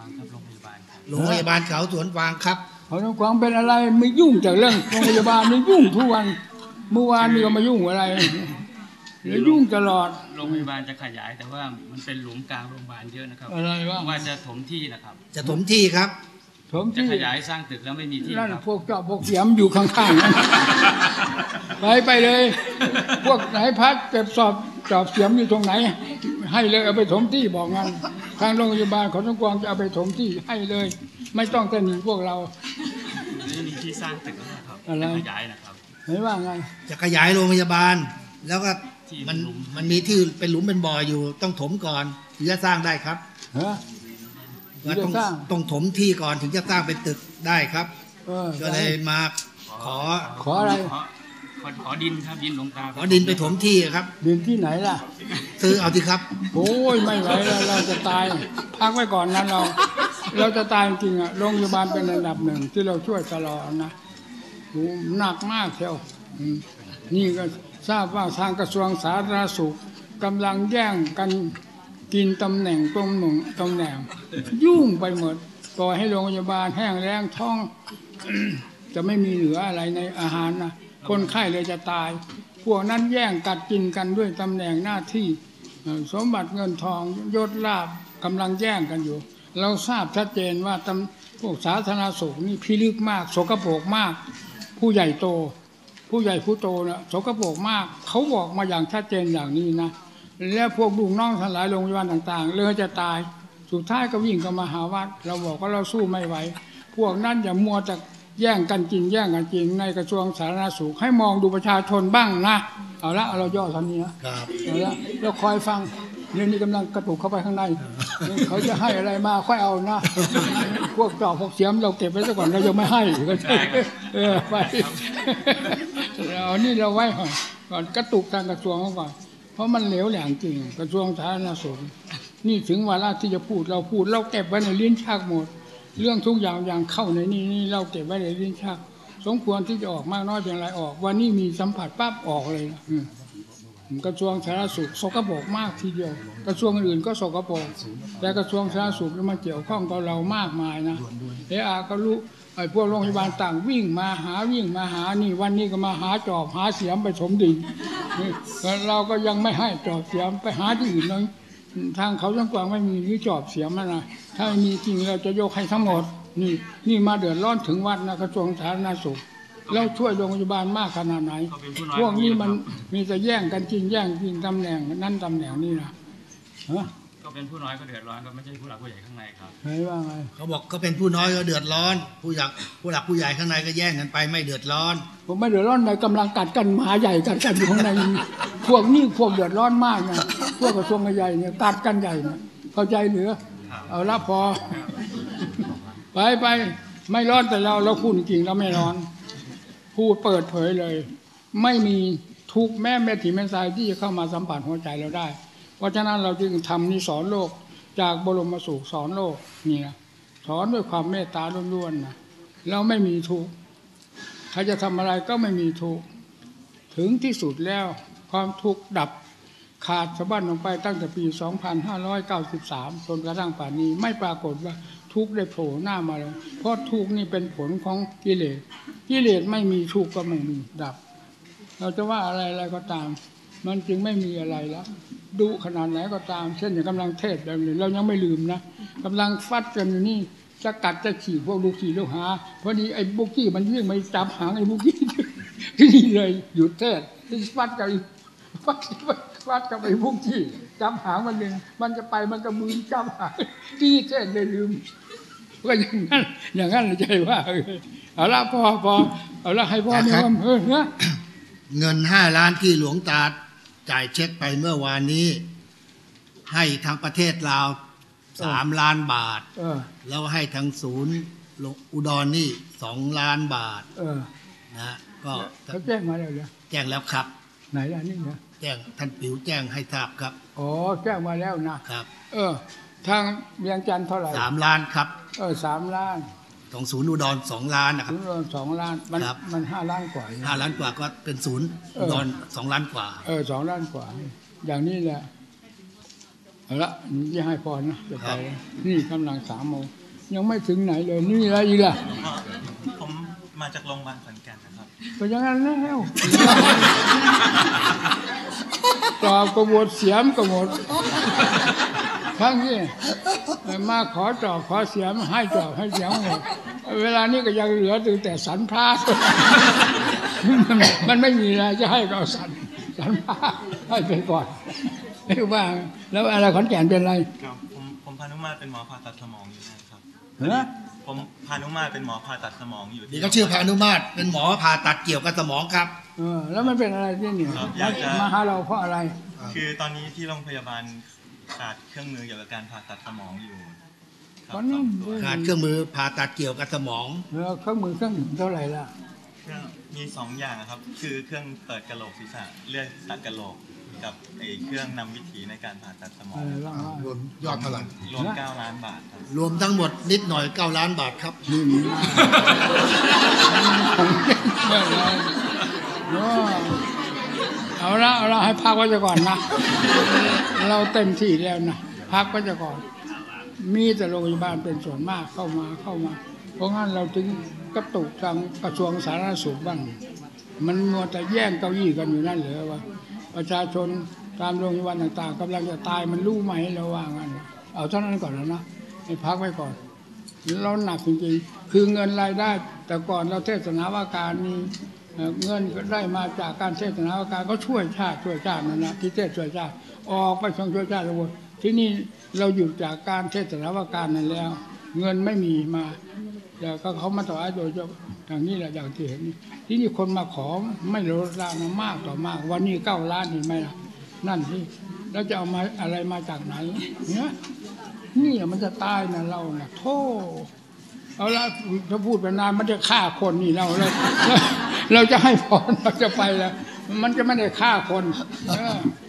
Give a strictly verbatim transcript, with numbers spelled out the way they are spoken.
างครับโรงพยาบาลครับโรงพยาบาลเขาสวนฟางครับเขาสวนฟางเป็นอะไรไม่ยุ่งจากเรื่องโรงพยาบาลนี่ยุ่งทุกวันเมื่อวานนี่ก็มายุ่งอะไรแล้วยุ่งตลอดโรงพยาบาลจะขยายแต่ว่ามันเป็นหลุมกลางโรงพยาบาลเยอะนะครับอะไรวะว่าจะถมที่นะครับจะถมที่ครับจะขยายสร้างตึกแล้วไม่มีที่นั่นพวกเจาะพวกเสียมอยู่ข้างๆนั้นไปไปเลยพวกไหนพัดเก็บสอบจอบเสียมอยู่ตรงไหนให้เลยเอาไปถมที่บอกงั้นทางโรงพยาบาลเขาต้องกวางจะเอาไปถมที่ให้เลยไม่ต้องจะหนีพวกเราไม่มีที่สร้างตึกแล้วครับจะขยายนะครับเห็นว่าไงจะขยายโรงพยาบาลแล้วก็มันมันมีที่เป็นหลุมเป็นบ่ออยู่ต้องถมก่อนถึงจะสร้างได้ครับฮะต้องต้องถมที่ก่อนถึงจะสร้างเป็นตึกได้ครับก็เลยมาขอขออะไรขอดินครับดินหลวงตาขอดินไปถมที่ครับดินที่ไหนล่ะซื้อเอาที่ครับโอ้ยไม่ไหวแล้วเราจะตายพักไว้ก่อนนั้นเราเราจะตายจริงอ่ะโรงพยาบาลเป็นอันดับหนึ่งที่เราช่วยตลอดนะโอ้หนักมากเชียวนี่ก็ทราบว่าทางกระทรวงสาธารณสุขกำลังแย่งกันกินตำแหน่งตรงหนึ่งตำแหน่งยุ่งไปหมดปล่อยให้โรงพยาบาลแห้งแล้งท้องจะไม่มีเหลืออะไรในอาหารนะคนไข้เลยจะตายพวกนั้นแย่งกัดกินกันด้วยตำแหน่งหน้าที่สมบัติเงินทองยศลาภกำลังแย่งกันอยู่เราทราบชัดเจนว่าพวกสาธารณสุขนี่พิลึกมากสกปรกมากผู้ใหญ่โตผู้ใหญ่ผู้โตนะสกปรกมากเขาบอกมาอย่างชัดเจนอย่างนี้นะแล้วพวกลูกน้องทั้งหลายโรงพยาบาลต่างๆเลยจะตายสุดท้ายก็วิ่งเข้ามาหาวัดเราบอกว่าเราสู้ไม่ไหวพวกนั้นอย่ามัวแต่แย่งกันกินแย่งกันกินในกระทรวงสาธารณสุขให้มองดูประชาชนบ้างนะเอาละเราย่อท่านนี้นะครับเอาละเราคอยฟังเรื่องนี้กำลังกระตุกเข้าไปข้างในเขาจะให้อะไรมาค่อยเอานะพวกจอบพวกเสียมเราเก็บไว้ซะก่อนเราจะไม่ให้ก็ใช่เออไปเอานี่เราไว้ก่อนกระตุกทางกระทรวงเขาก่อนเพราะมันเหลวแหลงจริงกระทรวงสาธารณสุขนี่ถึงเวลาที่จะพูดเราพูดเราเก็บไว้ในลิ้นชักหมดเรื่องทุกอย่างอย่างเข้าในนี่นี่เราเก็บไว้ในลิ้นชักสมควรที่จะออกมากน้อยเพียงไรออกวันนี้มีสัมผัสปั๊บออกเลยกระทรวงสาธารณสุขสกปรกมากทีเดียวกระทรวงอื่นก็สกปรกแต่กระทรวงสาธารณสุขมันเกี่ยวข้องกับเรามากมายนะเออาก็รู้ไอ้พวกโรงพยาบาลต่างวิ่งมาหาวิ่งมาหานี่วันนี้ก็มาหาจอบหาเสียมไปถมดินเราก็ยังไม่ให้จอบเสียมไปหาที่อื่นเลยทางเขาจังกวางไม่มีหรือจอบเสียมนะถ้ามีจริงเราจะยกให้ทั้งหมดนี่นี่มาเดือดร้อนถึงวัดนะกระทรวงสาธารณสุขเราช่วยโรงพยาบาลมากขนาดไหนพวกนี้มันมีแต่แย่งกันจริงแย่งจริงตำแหน่งนั่นตำแหน่งนี่นะก็เป็นผู้น้อยก็เดือดร้อนก็ไม่ใช่ผู้หลักผู้ใหญ่ข้างในครับใช่ว่าไงเขาบอกก็เป็นผู้น้อยก็เดือดร้อนผู้หลักผู้หลักผู้ใหญ่ข้างในก็แย่งกันไปไม่เดือดร้อนผมไม่เดือดร้อนในกำลังกัดกันหมาใหญ่กัดกันอยู่ข้างในพวกนี้พวกเดือดร้อนมากนะพวกกระทรวงใหญ่เนี่ยกัดกันใหญ่นะเข้าใจหรือเอาละพอไปไปไม่ร้อนแต่เราเราพูดจริงเราไม่ร้อนพูดเปิดเผยเลยไม่มีทุกแม่แม่ถีแม่ทรายที่จะเข้ามาสัมผัสหัวใจเราได้เพราะฉะนั้นเราจึงทำนี้สอนโลกจากบรมสุขสอนโลกนี่นะสอนด้วยความเมตตาล้วนๆนะเราไม่มีทุกใครจะทำอะไรก็ไม่มีทุกถึงที่สุดแล้วความทุกข์ดับขาดสะบั้นลงไปตั้งแต่ปีสองพันห้าร้อยเก้าสิบสามจนกระทั่งป่านนี้ไม่ปรากฏว่าทุกข์ได้โผล่หน้ามาเลยเพราะทุกข์นี่เป็นผลของกิเลสกิเลสไม่มีทุกข์ก็ไม่มีดับเราจะว่าอะไรอะไรก็ตามมันจึงไม่มีอะไรแล้วดูขนาดไหนก็ตามเช่นอย่างกำลังเทศแบบนี้เรายังไม่ลืมนะกำลังฟัดกันอยู่นี่จะกัดจะขี่พวกลูกขี่ลูกหาพอดีไอ้บุกกี้มันวิ่งมาจับหางไอ้บุกกี้ที่นี่เลยหยุดเทศที่ฟัดกันฟัดฟัดกับไอ้บุกกี้จับหางมันเลยมันจะไปมันก็มือจับหางที่เทศเลยลืมก็อย่างนั้นอย่างนั้นเลยใจว่าเอาละพอพอเอาละให้พ่อมีความเออนะเงินห้าล้านที่หลวงตาจ่ายเช็คไปเมื่อวานนี้ให้ทางประเทศลาวสามล้านบาทแล้วให้ทางศูนย์อุดรนี่สองล้านบาทนะก็เขาแจ้งมาแล้วเหรอแจ้งแล้วครับไหนล่ะนี่นะแจ้งท่านปิ๋วแจ้งให้ทราบครับอ๋อแจ้งมาแล้วนะครับเออทางเวียงจันทร์เท่าไหร่สามล้านครับเออสามล้านของศูนย์อุดรสองล้านนะครับศูนย์อุดรสองล้านมันมันห้าล้านกว่าห้าล้านกว่าก็เป็นศูนย์อุดรสองล้านกว่าเออสองล้านกว่าอย่างนี้แหละเอาละนี่ให้พรนะจะไปนี่กำลังสามโมงยังไม่ถึงไหนเลยนี่อะไรอีกล่ะผมมาจากโรงพยาบาลขอนแก่นนะครับก็อย่างนั้นแล้วตอบก็หมดเสียมก็หมดทั้งที่มาขอจอบขอเสียมให้จอบให้เสียมหมดเวลานี้ก็ยังเหลือแต่สันพามันไม่มีอะไรจะให้ก็สันสันพาให้ไปก่อนไม่ว่าแล้วอะไรขอนแก่นเป็นอะไรครับผมผมพานุมาเป็นหมอผ่าตัดสมองอยู่นะครับเหรอผมพานุมาเป็นหมอผ่าตัดสมองอยู่นี่ก็ชื่อพานุมาตเป็นหมอผ่าตัดเกี่ยวกับสมองครับเออแล้วมันเป็นอะไรที่นี่มาหาเราเพราะอะไรคือตอนนี้ที่โรงพยาบาลขาดเครื่องมือเกี่ยวกับการผ่าตัดสมองอยู่ขาดเครื่องมือผ่าตัดเกี่ยวกับสมองแล้วเครื่องมือเครื่องหนึ่งเท่าไหร่ล่ะเครื่องมีสองอย่างครับคือเครื่องเปิดกะโหลกศีรษะเลือดตัดกะโหลกกับไอ้เครื่องนำวิถีในการผ่าตัดสมองรวมยอดเท่าไหร่รวมเก้าล้านบาทรวมทั้งหมดนิดหน่อยเก้าล้านบาทครับเอาละเอาละให้พักไว้ก่อนนะเราเต็มที่แล้วนะพักไว้ก่อนมีแต่โรงพยาบาลเป็นส่วนมากเข้ามาเข้ามาเพราะงั้นเราถึงกระตุกทางกระทรวงสาธารณสุขบ้างมันมัวแต่แย่งเก้าอี้กันอยู่นั่นเหรอวะประชาชนตามโรงพยาบาลต่างๆกำลังจะตายมันรู้ไหมเราว่างั้นเอาเท่านั้นก่อนแล้วนะให้พักไว้ก่อนเราหนักจริงๆคือเงินรายได้แต่ก่อนเราเทศนาว่าการนี้เงินก็ได้มาจากการเทศนาว่าการก็ช่วยชาติช่วยชาตินั่นนะที่เทศช่วยชาติออกไปช่วยช่วยชาติทั้งหมดที่นี่เราหยุดจากการเทศนาว่าการนั้นแล้วเงินไม่มีมาแต่ก็เขามาต่ออาโดยอย่างนี้แหละอย่างที่เห็นที่นี่คนมาขอไม่ลดละมากต่อมากวันนี้เก้าล้านเห็นไหมล่ะนั่นที่แล้วจะเอามาอะไรมาจากไหนเนี่ยนี่มันจะตายนะเราเนี่ยโธ่เอาละถ้าพูดไปนานมันจะฆ่าคนนี่เราเราเราจะให้พรเราจะไปแล้วมันจะไม่ได้ฆ่าคน